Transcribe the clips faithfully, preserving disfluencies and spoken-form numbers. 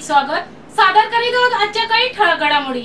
स्वागत सादर करीत आहोत आजच्या काही ठळक घडामोडी।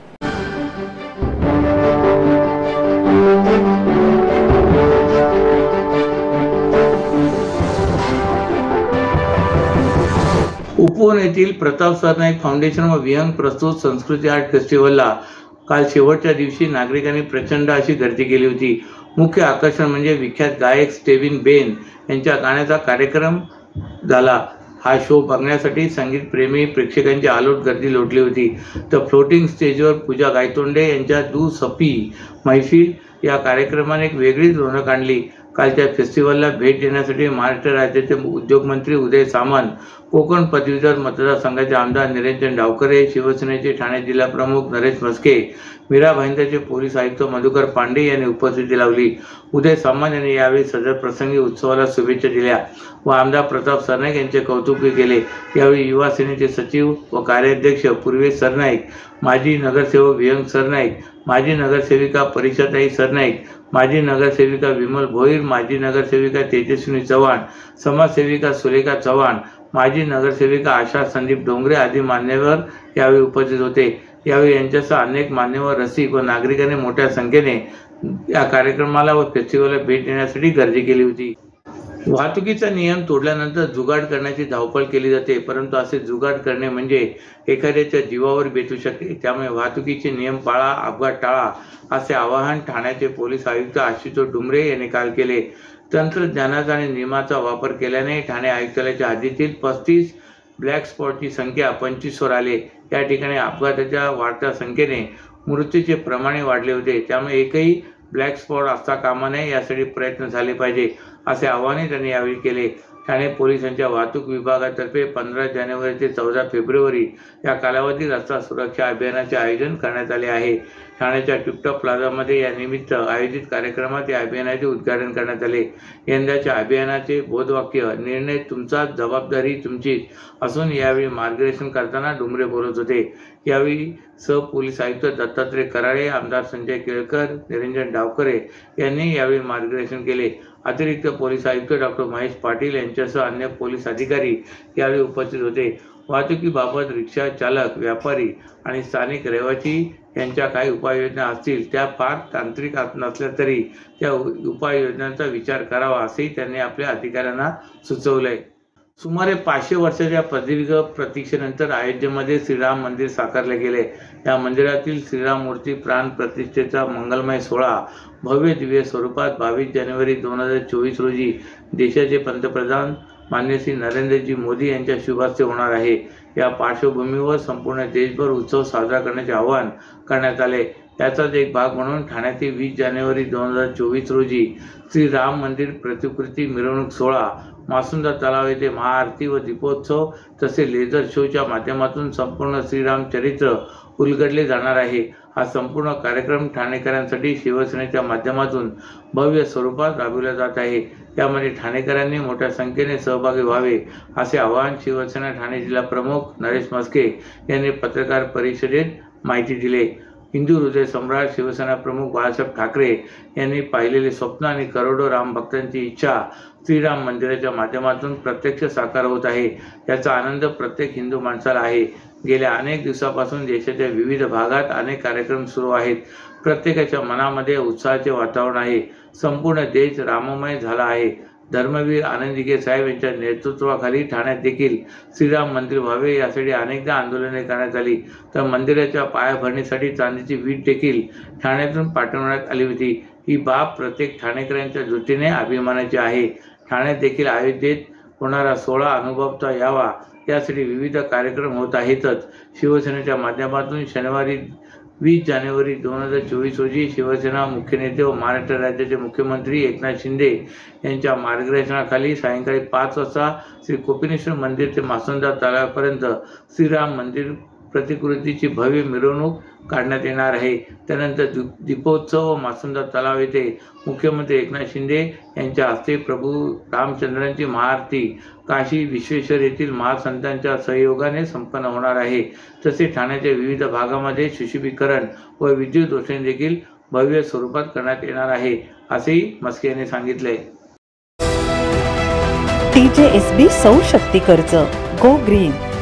उपवन येथील प्रताप सरनाईक फाउंडेशन व विहंग प्रस्तुत संस्कृती आर्ट फेस्टिवलला काल शेवटच्या दिवशी नागरिकांनी प्रचंड अशी गर्दी केली होती। मुख्य आकर्षण म्हणजे विख्यात गायक स्टेविन बेन यांच्या गाण्याचा कार्यक्रम झाला। हा शो बघण्यासाठी संगीत प्रेमी प्रेक्षकांची आलोट गर्दी लोटली होती। तर फ्लोटिंग स्टेजवर पूजा गायतोंडे यांच्या दुसपी मैफिल या कार्यक्रमाने एक वेगळीच रौनक आणली। कालच्या फेस्टिवलला भेट देण्यासाठी महाराष्ट्र राज्याचे उद्योगमंत्री उदय सामंत, कोकण पदवीधर मतदारसंघाचे आमदार निरंजन डावकरे, शिवसेनेचे ठाणे जिल्हा प्रमुख नरेश म्हस्के, मीरा भाईंदरचे पोलीस आयुक्त मधुकर पांडे यांनी उपस्थिती लावली। उदय सामंत यांनी यावेळी सदर प्रसंगी उत्सवाला शुभेच्छा दिल्या व आमदार प्रताप सरनाईक यांचे कौतुकही केले। यावेळी युवा सेनेचे सचिव व कार्याध्यक्ष पूर्वेश सरनाईक, माजी नगरसेवक विहंग सरनाईक, माजी नगरसेविका परीक्षाताई सरनाईक, माजी नगरसेविका विमल भोईर, माजी नगरसेविका तेजस्विनी चव्हाण, समाजसेविका सुलेखा चव्हाण, माजी नगरसेविका आशा संदीप डोंगरे आदी मान्यवर यावेळी उपस्थित होते। यावेळी यांच्यासह अनेक मान्यवर, रसिक व नागरिकांनी मोठ्या संख्येने या कार्यक्रमाला व फेस्टिवलला भेट देण्यासाठी गर्दी केली होती। वाहतुकीचा नियम तोडल्यानंतर जुगाड करण्याची धावपळ केली जाते, परंतु असे जुगाड करणे म्हणजे एखाद्याच्या जीवावर बेतू शकते। त्यामुळे वाहतुकीचे नियम पाळा, अपघात टाळा असे आवाहन ठाण्याचे पोलीस आयुक्त आशुतोष डुमरे यांनी काल केले। तंत्रज्ञानाचा आणि नियमाचा वापर केल्याने ठाणे आयुक्तालयाच्या हद्दीतील पस्तीस ब्लॅक स्पॉटची संख्या पंचवीस वर आले। या ठिकाणी अपघाताच्या वाढत्या संख्येने मृत्यूचे प्रमाण वाढले होते। त्यामुळे एकही ब्लॅक स्पॉट असता कामा नये यासाठी प्रयत्न झाले पाहिजे असे आवाहन त्यांनी यावेळी केले। ठाणे पोलिसांच्या वाहतूक विभागातर्फे पंधरा जानेवारी ते चौदा फेब्रुवारी या कालावधीत रस्ता सुरक्षा अभियानाचे आयोजन करण्यात आले आहे। ठाण्याच्या टिपटॉप प्लाझामध्ये या निमित्त आयोजित कार्यक्रमात या अभियानाचे उद्घाटन करण्यात आले। यंदाच्या अभियानाचे बोधवाक्य निर्णय तुमचा, जबाबदारी तुमचीच असून यावेळी मार्गदर्शन करताना डुमरे बोलत होते। यावेळी सह पोलीस आयुक्त दत्तात्रय कराळे, आमदार संजय केळकर, निरंजन डावकरे यांनी यावेळी मार्गदर्शन केले। अतिरिक्त पोलीस आयुक्त डॉक्टर महेश पाटील यांच्यासह अन्य पोलीस अधिकारी यावेळी उपस्थित होते। वाहतुकीबाबत रिक्षा चालक, व्यापारी आणि स्थानिक रहिवासी यांच्या काही उपाययोजना असतील त्या फार तांत्रिक नसल्या तरी त्या उपाययोजनांचा विचार करावा असेही त्यांनी आपल्या अधिकाऱ्यांना सुचवले। सुमारे पाचशे वर्षाच्या प्रदीर्घ प्रतीक्षेनंतर अयोध्येमध्ये श्रीराम मंदिर साकारले गेले। या मंदिरातील श्रीराम मूर्ती प्राण प्रतिष्ठेचा मंगलमय सोहळा भव्य दिव्य स्वरूपात बावीस जानेवारी दोन हजार चोवीस रोजी देशाचे पंतप्रधान माननीय श्री नरेंद्रजी मोदी यांच्या शुभ हस्ते होणार आहे। या पार्श्वभूमीवर संपूर्ण देशभर उत्सव साजरा करण्याचे आवाहन करण्यात आले। याचाच एक भाग म्हणून ठाण्यातील वीस जानेवारी दोन हजार चोवीस रोजी श्री राम मंदिर प्रतिकृती मिरवणूक सोहळा, मासुंदा तलाव येथे महाआरती व दीपोत्सव तसेच लेझर शोच्या माध्यमातून संपूर्ण श्रीराम चरित्र उलगडले जाणार आहे। हा संपूर्ण कार्यक्रम ठाणेकरांसाठी शिवसेनेच्या माध्यमातून भव्य स्वरूपात राबविला जात आहे। यामध्ये ठाणेकरांनी मोठ्या संख्येने सहभागी व्हावे असे आवाहन शिवसेना ठाणे जिल्हा प्रमुख नरेश म्हस्के यांनी पत्रकार परिषदेत माहिती दिली। हिंदू हृदय सम्राट शिवसेना प्रमुख बाळासाहेब ठाकरे यांनी पाहिलेले स्वप्न आणि करोडो राम भक्तांची इच्छा श्रीराम मंदिराच्या माध्यमातून प्रत्यक्ष साकार होत आहे। याचा आनंद प्रत्येक हिंदू माणसाला आहे। गेल्या अनेक दिवसापासून देशाच्या विविध भागात अनेक कार्यक्रम सुरू आहेत। प्रत्येकाच्या मनामध्ये उत्साहाचे वातावरण आहे। संपूर्ण देश राममय झाला आहे। धर्मवीर आनंदीगे साहेब यांच्या नेतृत्वाखाली ठाण्यात देखील श्रीराम मंदिर व्हावे यासाठी अनेकदा आंदोलने करण्यात आली। तर मंदिराच्या पायाभरणीसाठी चांदीची वीट देखील ठाण्यातून पाठवण्यात आली होती। ही बाब प्रत्येक ठाणेकरांच्या दृष्टीने अभिमानाची आहे। ठाण्यात देखील अयोध्येत होणारा सोहळा अनुभवता यावा यासाठी विविध कार्यक्रम होत आहेतच। शिवसेनेच्या माध्यमातून शनिवारी वीस जानेवारी दोन हजार चोवीस रोजी शिवसेना मुख्य नेते व महाराष्ट्र राज्याचे मुख्यमंत्री एकनाथ शिंदे यांच्या मार्गदर्शनाखाली सायंकाळी पाच वाजता श्री कोपिनेश्वर मंदिर ते मासुंदा तलावापर्यंत श्रीराम मंदिर प्रतिकृतीची भव्य मिरवणूक काढण्यात येणार आहे। त्यानंतर दीपोत्सव व मासुंदा तलाव येथे मुख्यमंत्री एकनाथ शिंदे यांच्या हस्ते प्रभू रामचंद्रांची महाआरती काशी विश्वेश्वर येथील महासंतांच्या सहयोगाने संपन्न होणार आहे। तसेच ठाण्याच्या विविध भागामध्ये सुशोभीकरण व विद्युत रोषणाई देखील भव्य स्वरूपात करण्यात येणार आहे असेही म्हस्के यांनी सांगितले। टीजेएसबी सौर शक्ती कर्ज गो ग्रीन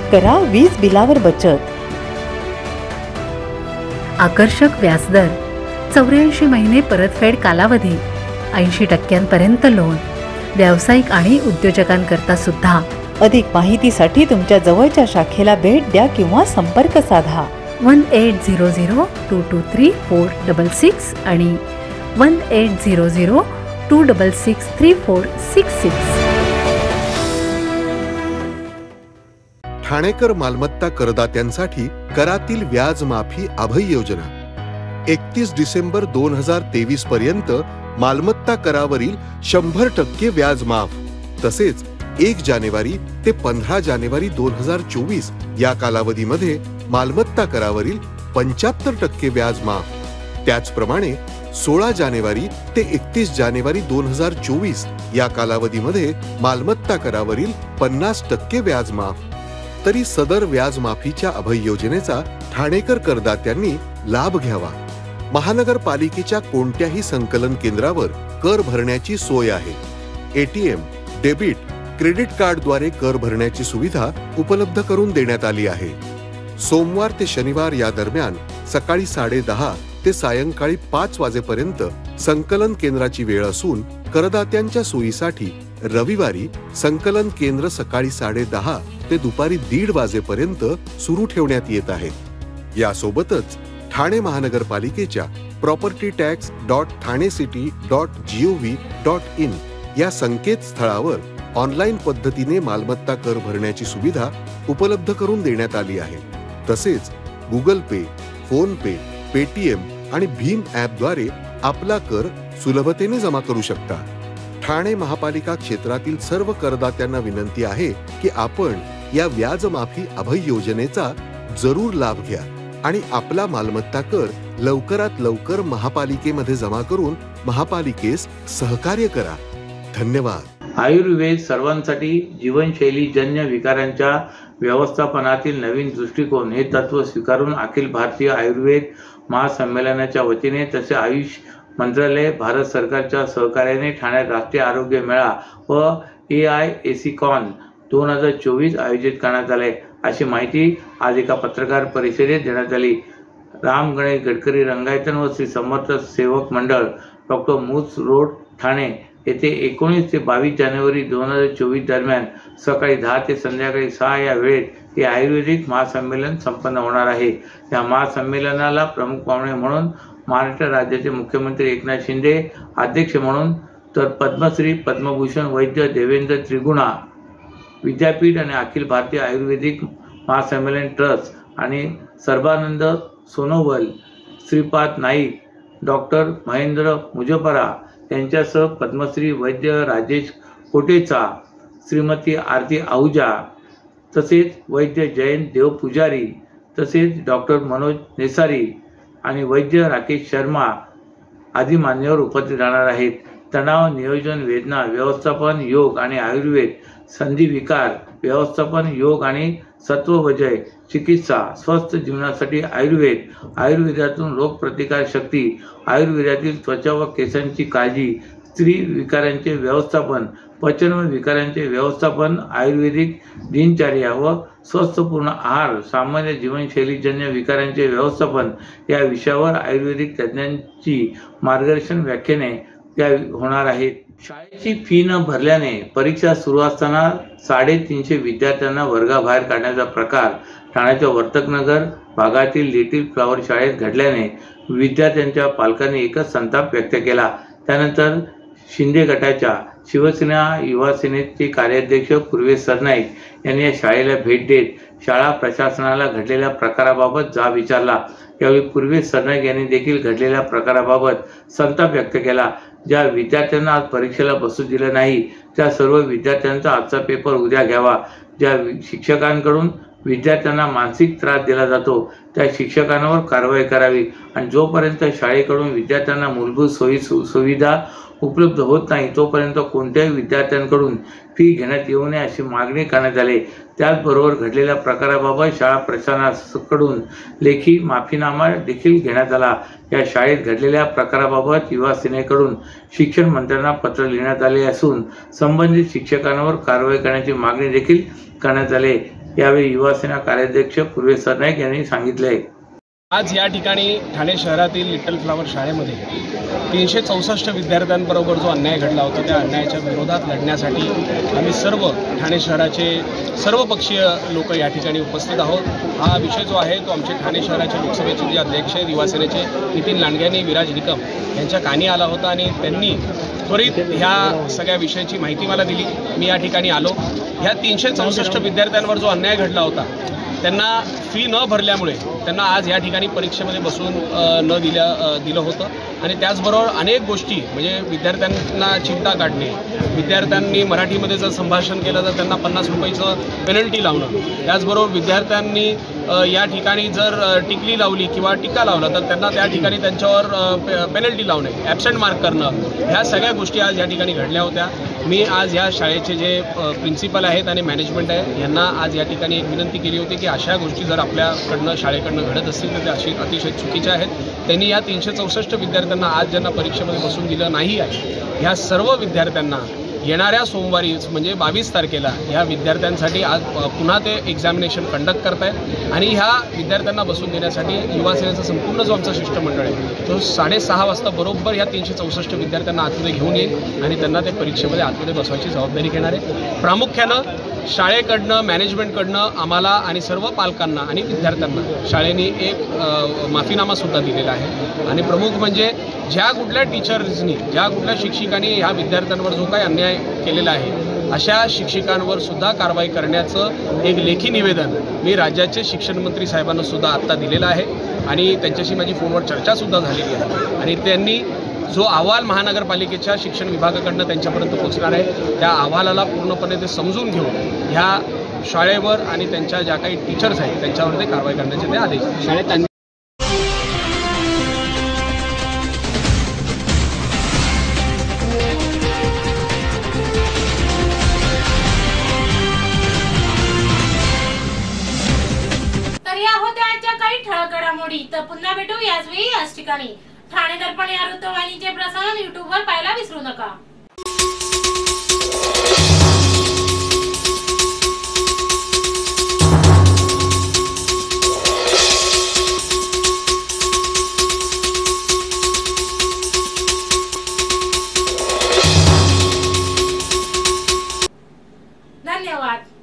करा वीज बिलावर बचत. आकर्षक व्याजदर, चौऱ्याऐंशी महिने परतफेड कालावधी, ऐंशी टक्क्यांपर्यंत लोन, व्यावसायिक आणि उद्योजकांकरता सुद्धा. अधिक माहितीसाठी तुमच्या जवळच्या शाखेला भेट द्या किंवा संपर्क साधा. One eight zero zero two two three four double six आणि one eight zero zero two double six three four six six. ठाणेकर मालमत्ता करदात्यांसाठी करातील व्याज माफी अभय योजना. एकतीस डिसेंबर दोन हजार तेवीस पर्यंत मालमत्ता करावरील शंभर टक्के व्याज माफ. तसेच एक जानेवारी ते पंधरा जानेवारी दोन हजार चोवीस या कालावधीमध्ये मालमत्ता करावरील पंच्याहत्तर टक्के व्याज माफ. त्याचप्रमाणे सोळा जानेवारी ते एकतीस जानेवारी दोन हजार चोवीस या कालावधीमध्ये मालमत्ता करावरील पन्नास टक्के व्याज माफ. तरी सदर व्याज माफीच्या अभय योजनेचा ठाणेकर करदात्यांनी लाभ घ्यावा. महानगरपालिकेच्या कोणत्याही संकलन केंद्रावर कर भरण्याची सोय आहे. एटीएम, डेबिट, क्रेडिट कार्डद्वारे कर भरण्याची सुविधा उपलब्ध करून देण्यात आली आहे. सोमवार ते शनिवार या दरम्यान सकाळी साडे दहा ते सायंकाळी पाच वाजेपर्यंत संकलन केंद्राची वेळ असून करदात्यांच्या सोयीसाठी रविवारी संकलन केंद्र सकाळी साडे दहा ते दुपारी दीड वाजेपर्यंत सुरू ठेवण्यात येत आहे. यासोबतच ठाणे महानगरपालिकेच्या property tax dot Thane city dot GOV dot in या संकेतस्थळावर ऑनलाईन पद्धतीने मालमत्ता कर भरण्याची सुविधा उपलब्ध करून देण्यात आली आहे. तसेच Google pay, phone pay, Paytm आणि भीम ॲपद्वारे आपला कर सुलभतेने जमा करू शकता. ठाणे महापालिका क्षेत्रातील सर्व करदात्यांना विनंती आहे की आपण या व्याज माफी अभय योजनेचा जरूर लाभ घ्या आणि आपला मालमत्ता कर लवकरात लवकर महापालिकेमध्ये जमा करून महापालिकेस सहकार्य करा. धन्यवाद. आयुर्वेद सर्वांसाठी जीवनशैलीजन्य विकारांच्या व्यवस्थापनातील नवीन दृष्टिकोन हे तत्व स्वीकारून अखिल भारतीय आयुर्वेद महासंमेलनाच्या वतीने तसे आयुष मंत्रालय भारत सरकारच्या सहकार्याने ठाण्यात राष्ट्रीय आरोग्य मेळा व ए आय एसिकॉन दोन हजार चोवीस आयोजित करण्यात आले, अशी माहिती आज एका पत्रकार परिषदेत देण्यात आली. राम गणेश गडकरी रंगायतन व श्री समर्थ सेवक मंडळ डॉक्टर मूस रोड ठाणे येथे एकोणीस ते बावीस जानेवारी दोन हजार चोवीस दरम्यान सकाळी दहा ते संध्याकाळी सहा या वेळेत हे आयुर्वेदिक महासंमेलन संपन्न होणार आहे. या महासंमेलनाला प्रमुख पाहुणे म्हणून महाराष्ट्र राज्याचे मुख्यमंत्री एकनाथ शिंदे अध्यक्ष म्हणून, तर पद्मश्री पद्मभूषण वैद्य देवेंद्र त्रिगुणा विद्यापीठ आणि अखिल भारतीय आयुर्वेदिक महासंमेलन ट्रस्ट आणि सर्बानंद सोनोवाल, श्रीपाद नाईक, डॉक्टर महेंद्र मुजपरा यांच्यासह पद्मश्री वैद्य राजेश कोटेचा, श्रीमती आरती आहुजा, तसेच वैद्य जयंत देव पुजारी, तसेच डॉक्टर मनोज नेसारी आणि वैद्य राकेश शर्मा आदी मान्यवर उपस्थित राहणार आहेत. तणाव नियोजन, वेदना व्यवस्थापन, योग आणि आयुर्वेद, संधी विकार व्यवस्थापन, योग आणि सत्ववजय चिकित्सा, स्वस्थ जीवनासाठी आयुर्वेद, आयुर्वेदातून रोगप्रतिकार शक्ती, आयुर्वेदातील त्वचा व केसांची काळजी, स्त्री विकारांचे व्यवस्थापन, पचन व विकारांचे व्यवस्थापन, आयुर्वेदिक दिनचर्या व स्वस्थपूर्ण आहार, सामान्य जीवनशैलीजन्य विकारांचे व्यवस्थापन या विषयावर आयुर्वेदिक तज्ज्ञांची मार्गदर्शन व्याख्याने त्या होणार आहेत. शाळेची फी न भरल्याने परीक्षा सुरू असताना साडेतीनशे विद्यार्थ्यांना वर्गाबाहेर काढण्याचा प्रकार ठाण्याच्या वर्तकनगर भागातील लिटिल फ्लॉवर शाळेत घडल्याने विद्यार्थ्यांच्या पालकांनी एकच संताप व्यक्त केला. त्यानंतर शिंदे गटाच्या शिवसेना युवा सेनेचे कार्याध्यक्ष पूर्वेश सरनाईक यांनी या शाळेला भेट देत शाळा प्रशासनाला घडलेल्या प्रकाराबाबत जाब विचारला. यावेळी पूर्वेश सरनाईक यांनी देखील घडलेल्या प्रकाराबाबत संताप व्यक्त केला. ज्या विद्यार्थ्यांना आज परीक्षेला बसू दिलं नाही त्या सर्व विद्यार्थ्यांचा आजचा पेपर उद्या घ्यावा. ज्या शिक्षकांकडून विद्यार्थ्यांना मानसिक त्रास दिला जातो त्या शिक्षकांवर कारवाई करावी आणि जोपर्यंत शाळेकडून विद्यार्थ्यांना मूलभूत सोयी सुविधा उपलब्ध होत नाही तोपर्यंत कोणत्याही विद्यार्थ्यांकडून फी घेण्यात येऊ नये अशी मागणी करण्यात आली. त्याचबरोबर घडलेल्या प्रकाराबाबत शाळा प्रशासनाकडून लेखी माफीनामा देखील घेण्यात आला. या शाळेत घडलेल्या प्रकाराबाबत युवा सेनेकडून शिक्षण मंत्र्यांना पत्र लिहिण्यात आले असून संबंधित शिक्षकांवर कारवाई करण्याची मागणी देखील करण्यात आली. यावेळी युवासेना कार्याध्यक्ष पूर्वेश सरनाईक यांनी सांगितले आहे. आज या ठिकाणी ठाणे शहरातील लिटल फ्लॉवर शाळेमध्ये तीनशे चौसष्ट विद्यार्थ्यांबरोबर जो अन्याय घडला होता त्या अन्यायाच्या विरोधात लढण्यासाठी आम्ही सर्व ठाणे शहराचे सर्वपक्षीय लोक या ठिकाणी उपस्थित आहोत. हा विषय जो आहे तो आमचे ठाणे शहराचे लोकसभेचे जे अध्यक्ष आहेत युवासेनेचे नितीन लांडगे आणि विराज निकम यांच्या कानी आला होता आणि त्यांनी त्वरित ह्या सगळ्या विषयाची माहिती मला दिली. मी या ठिकाणी आलो. ह्या तीनशे चौसष्ट विद्यार्थ्यांवर जो अन्याय घडला होता त्यांना फी न भरल्यामुळे त्यांना आज या ठिकाणी परीक्षेमध्ये बसून न दिल्या दिलं होतं आणि त्याचबरोबर अनेक गोष्टी म्हणजे विद्यार्थ्यांना चिंता काढणे, विद्यार्थ्यांनी मराठीमध्ये जर संभाषण केलं तर त्यांना पन्नास रुपयाचं पेनल्टी लावणं, त्याचबरोबर विद्यार्थ्यांनी या ठिकाणी जर टिकली लावली किंवा टीका लावला तर त्यांना त्या ठिकाणी त्यांच्यावर पेनल्टी लावणे, ॲबसेंट मार्क करणं, ह्या सगळ्या गोष्टी आज या ठिकाणी घडल्या होत्या. मी आज या शाळेचे जे प्रिन्सिपल आहेत आणि मॅनेजमेंट आहे यांना आज या ठिकाणी एक विनंती केली होती की अशा गोष्टी जर आपल्याकडनं शाळेकडनं घडत असतील तर त्या अशी अतिशय चुकीच्या आहेत. त्यांनी या तीनशे चौसष्ट विद्यार्थ्यांना आज ज्यांना परीक्षेमध्ये बसून दिलं नाही आहे ह्या सर्व विद्यार्थ्यांना येणाऱ्या सोमवारीच म्हणजे बावीस तारखेला ह्या विद्यार्थ्यांसाठी आज पुन्हा ते एक्झामिनेशन कंडक्ट करत आहेत आणि ह्या विद्यार्थ्यांना बसून देण्यासाठी युवासेनेचा संपूर्ण जो आमचा शिष्टमंडळ आहे तो साडेसहा वाजता बरोबर ह्या तीनशे चौसष्ट विद्यार्थ्यांना आतमध्ये घेऊन येईल आणि त्यांना ते परीक्षेमध्ये आतमध्ये बसवायची जबाबदारी घेणार आहे. प्रामुख्यानं शाळेकडनं मॅनेजमेंटकडनं आम्हाला आणि सर्व पालकांना आणि विद्यार्थ्यांना शाळेने एक माफीनामासुद्धा दिलेला आहे आणि प्रमुख म्हणजे ज्या कुठल्या टीचर्सनी ज्या कुठल्या शिक्षकांनी ह्या विद्यार्थ्यांवर जो काही अन्याय केलेला आहे अशा शिक्षकांवर सुद्धा कारवाई करण्याचं एक लेखी निवेदन मी राज्याचे शिक्षण मंत्री साहेबांना सुद्धा आत्ता दिलेलं आहे आणि त्यांच्याशी माझी फोनवर चर्चासुद्धा झालेली आहे आणि त्यांनी जो अहवाल महानगरपालिकेच्या शिक्षण विभागाकडनं त्यांच्यापर्यंत पोहोचणार आहे त्या अहवालाला पूर्णपणे ते समजून घेऊन ह्या शाळेवर आणि त्यांच्या ज्या काही टीचर्स आहेत त्यांच्यावर ते कारवाई करण्याचे ते आदेश शाळेत काही ठळक घडामोडी. तर पुन्हा भेटू याच वेळी याच ठिकाणी. ठाणे दर्पण या वृत्तवाहिनीचे प्रसारण युट्यूबवर पाहायला विसरू नका. धन्यवाद.